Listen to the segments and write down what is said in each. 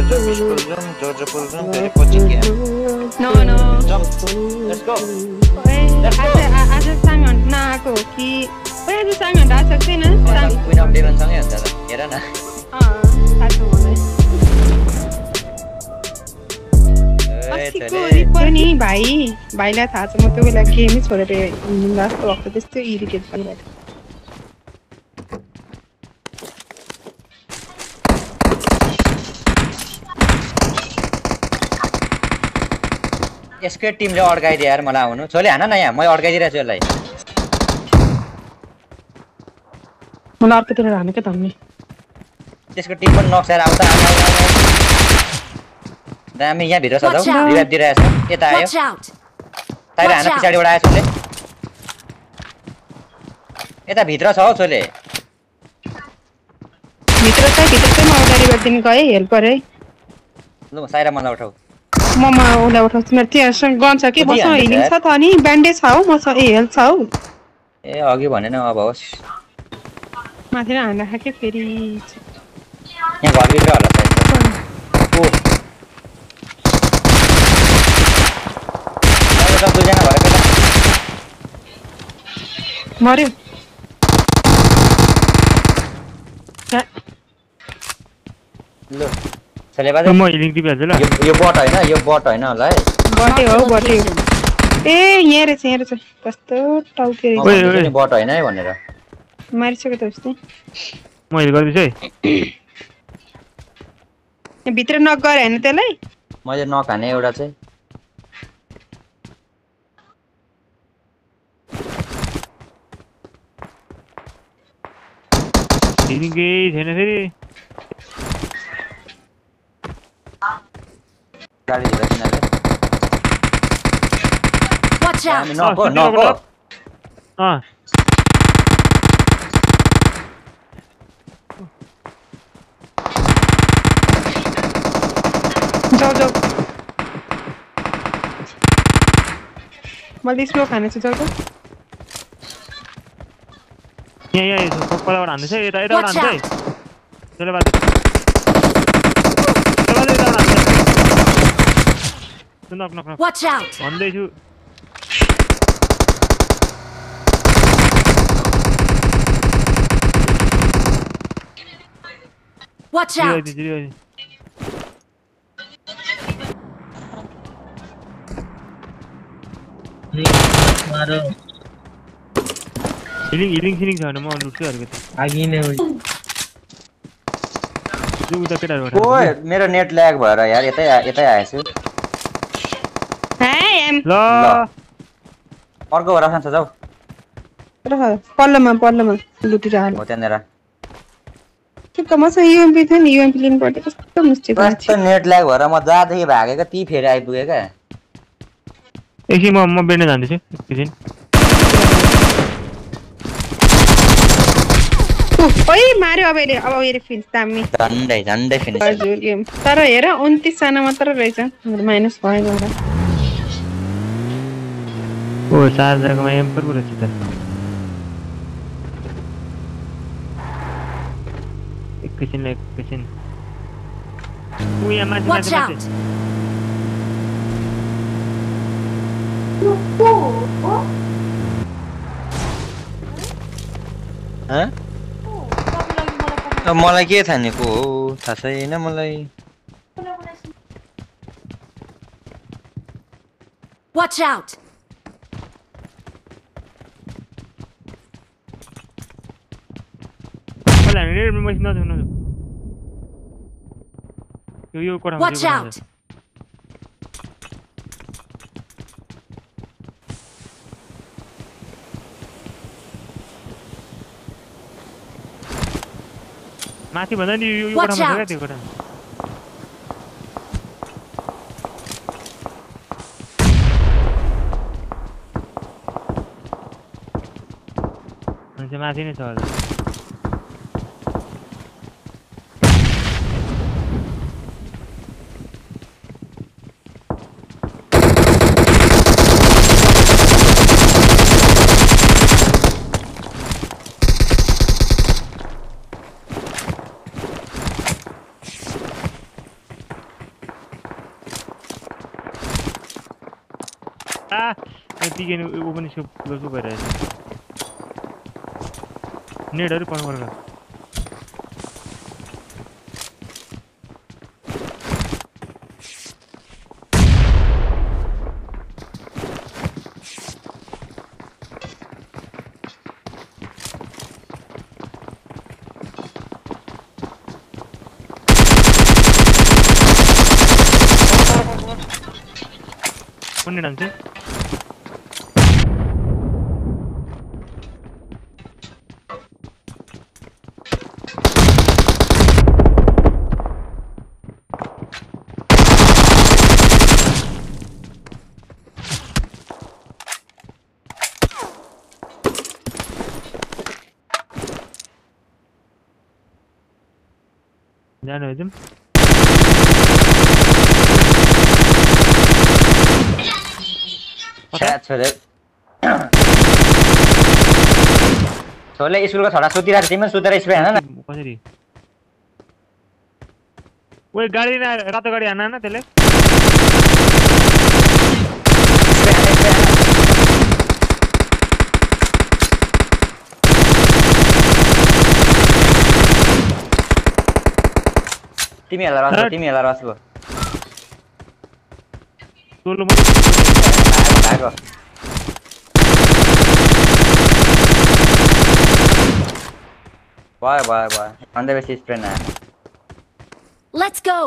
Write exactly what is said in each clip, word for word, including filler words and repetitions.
pull zoom, Georgia pull zoom, तेरे पछि के? No no. Jump. Let's go. ओए आज आज सांग नआएको हो कि ओए आज सांग हटा सक्दैन सांग Queen of Demon सँगै हुन्छ त हेर न अ साथो मलाई अस्तिको रिपर नि भाइ भाइलाई थाहा छ म त्यो बेला गेमै छोडेर लास्ट वक्त त्यस्तो इरिटेट भइरहेको यसकै टिमले अड्काइदियो यार मलाई आउनु छोले हान न यहाँ म अड्काइदिरहेको छु यसलाई मलाई अर्कोतिर हाने के त हामी त्यसको टिम पनि नक्साएर आउँदा दामी यहाँ भित्र छ त रिभाइभ दिइरहेछ यता आयो ताइरा हान पछाडिबाट आयो छोले यता भित्र छ हौ छोले भित्र छ भित्र चाहिँ म अगाडि गरिदिनु गएँ हेल्प गरे ल साइरा मलाई उठाऊ म म उसलाई उठाउँछु मेरो त्यहाँ गन छ कि मसँग हिलिङ छ त अनि ब्यान्डेज छ हौ मसँग ए हेल्थ छ हौ ए अघि भनेन अब होस् माथि हान्दा खाके फेरि यहाँ घरभित्र होला सायद ओ अब त दुईजना भएर केटा मर्यो ल चले बाजे म हिलिङ दिइहाल्छु ल यो यो बट हैन यो बट हैन होला है बटे हो बटे ए यहाँ रहेछ यहाँ रहेछ कस्तो टाउके ओए ओए बट हैन है भनेर मारिसक्यो त उस्तै म हिल गर्दिछु है भित्र नक गरे हैन त्यसलाई मैले नक हाने एउटा चाहिँ हिलिङ केही छैन फेरि गाडी दिएर किनारे Watch out. नक नक अ जाऊ जाऊ मैले स्मोक हाने छु जाऊ जाऊ यहाँ यहाँ पक्काबाट हान्दैछ यता यताबाट हान्छ है त्यसले बाजे त्यसले बाजे यताबाट हान्छ knock knock knock Watch out. भन्दैछु Watch out. हिलिङ हिलिङ सिलिङ छ भने म लुट्छु अलिकति आगी नै हो जो उता केटाहरुबाट ओए मेरो नेट ल्याग भएर यार यतै यतै आएछु हाय एम ल अर्को रासन छ जाऊ र पल्लोमा पल्लोमा लुटिरहनु हो त्यहाँनेर ठिक्क मसँग युएमपी थियो नि युएमपी लिनु पर्यो कस्तो मुस्टिक कस्तो नेट ल्याग भएर म जहाँदेखि भागेको ती फेरि आइपुगे क्या एकछिन म म बेड्न जाँदैछु एकछिन ओइ मार्यो अब यसले अब यसले फिनिस दामी झन्डै झन्डै फिनिस हजुर गेम तर हेर उन्तीस जना मात्र रहेछ माइनस भयो एउटा ओ चार जग्गामा एम्पर पो रहेछ त एकैछिन एकैछिन ऊ यहाँ माथि Watch माथि out. माथि मलाई के थाहा नि को हो थाहा छैन मलाई Watch out. होला नि रे मसिन नजाऊ नजाऊ यो यो कोठामा Watch out. माथि भन्दा नि यो यो Watch कोठामा छ out. क्या त्यो कोठामा मान्छे माथि नै छ होला आ यतिकै उ पनि सु सु भइरहेछ नेटहरु पर्न पर्छ कुन नाम चाहिँ जानु हेजम छोले छोले स्कुलको छोरा सुतिरहेको छ तिमी सुतेर स्प्रे हान न कसरी ओइ गाडी रातो गाडी हान्न न त्यसले तिमी हेला रस तिमी हेला रस गो सोलो म भागो भयो भयो भयो अन्त बेसी स्प्रे न Let's go.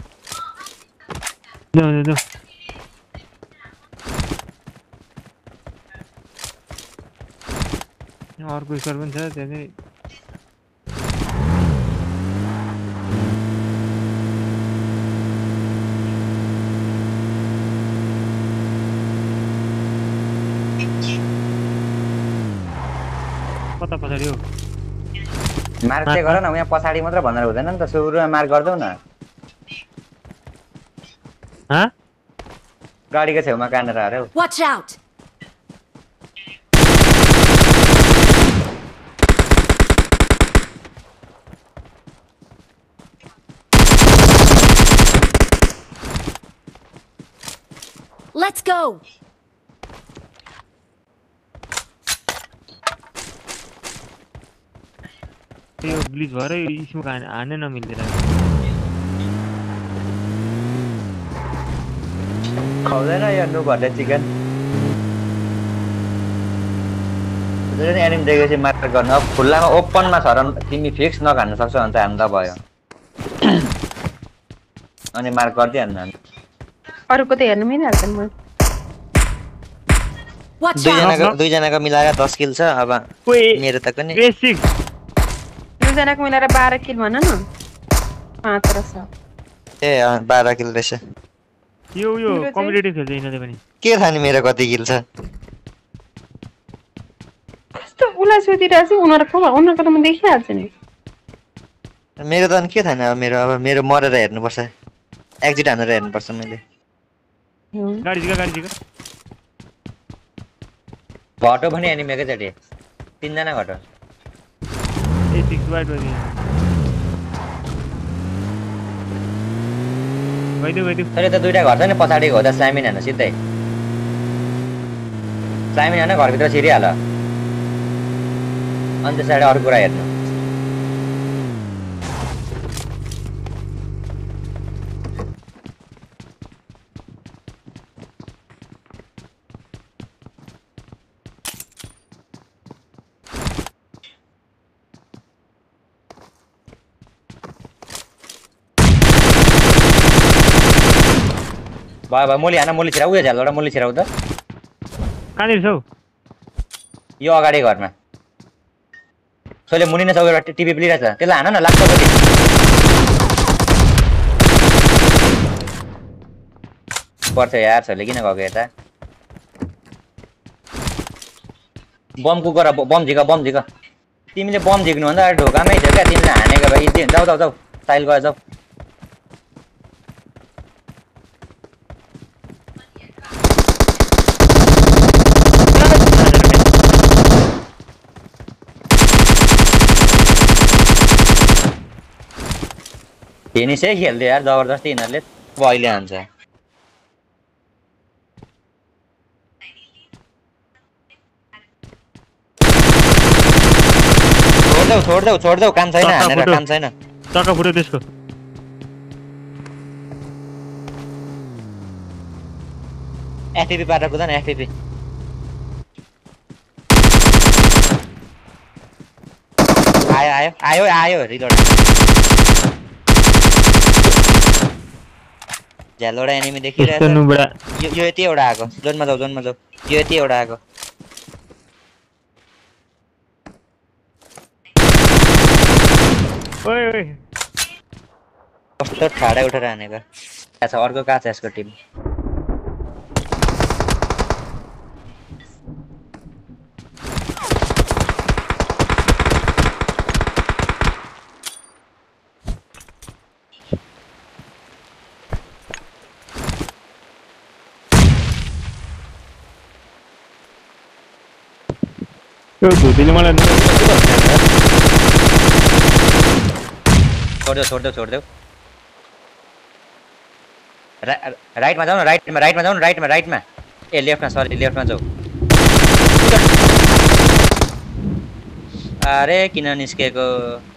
No, no, no. अर्को स्कोर पनि छ त्यहाँ चाहिँ कता पछाडि हो मार्क चाहिँ गर न यहाँ पछाडि मात्र भनेर हुँदैन नि त सुरुमा मार्क गर्दै न ह गाडीको छेउमा कानेर अरे Watch out. Let's go. यो ग्लिच भएर स्मोक हान्नै नमिल्दैन खाउँदैन यो नुबहरूले चिकन एनिम देखेपछि मार्क गर्नु अब खुल्लामा ओपनमा छ र तिमी फिक्स नखान्न सक्छौ भने त हान्दा भयो अनि मार्क गरिदिइहाल्नु अरूको त हेर्नु मिलिहाल्छ नि Watch out. दुईजनाको दुईजनाको मिलाएर दस किल छ अब मेरो त पनि दुईजनाको मिलाएर बाह्र किल भन न पाँच र छ ए बाह्र किल रहेछ यो यो कम्पिटिटिभ खेल्छ यिनीहरूले पनि के थाहा नि मेरो कति किल छ कस्तो उलाई सोधिरहेको छु उनीहरूको उनीहरूको त म देखिहाल्छु नि मेरो त के थाहा नि अब मेरो अब मेरो मरेर हेर्नुपर्छ एक्जिट हानेर हेर्नुपर्छ मैले गाडी जिगा गाडी जिगा घटो पनि एनिमेकै चोटि तीनजना घटो ए सिक्स वाइड हो गइदियो गइदियो तर त दुईटा घर छ नि पछाडि हो त स्लामिन हान सिधै स्लामिन हान घरभित्र छिरिहाल अनि त्यसपछि अरू कुरा हेर्नु भयो भयो मोली हान मोली छिराउ उयो झ्याल एउटा मोली छिराउ त कहाँनिर छौ यो अगाडि घरमा सोले मुनि नै एउटा टिभी प्लिरहेछ त्यसलाई हान न लाग्छ कति पर्छ यार सोले किन गएको यता बम कुकर बम झिक बम झिक तिमीले बम झिक्नुभन्दा ढोकामै थियो क्या तिमीले हानेको भए यति जाऊ जाऊ जाऊ साइल गयो जाऊ फिनिसै खेल्थ्यो यार जबरजस्ती यिनीहरूले अहिले हान्छ छोड्देऊ छोड्देऊ छोड्देऊ काम छैन चक्का हानेर फुट्यो। काम छैन चक्का फुट्यो त्यसको एफपीपी पाटा कुदा न एफपीपी आयो आयो आयो आयो रिलोड झ्यालोडा एनिमी देखिरहेछ त्यस्तो नुबडा यो यो यति एउटा आको जोनमा जाऊ जोनमा जाऊ यो यति एउटा आको ओइ ओइ कस्तो ठाडा उठेर हानेको अच्छा अर्को कहाँ छ यसको टिम यो धुतीले मलाई छोड्देऊ छोड्देऊ छोड्देऊ रा राइटमा जाऊ न राइटमा राइटमा जाऊ न राइटमा राइटमा ए लेफ्टमा सरी लेफ्टमा जाऊ अरे किन निस्केको